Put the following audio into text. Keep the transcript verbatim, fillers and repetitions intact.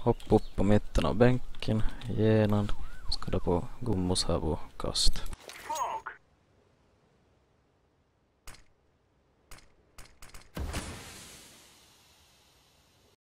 hoppa upp på mitten av bänken, ge den, skada på Gummos här på kast.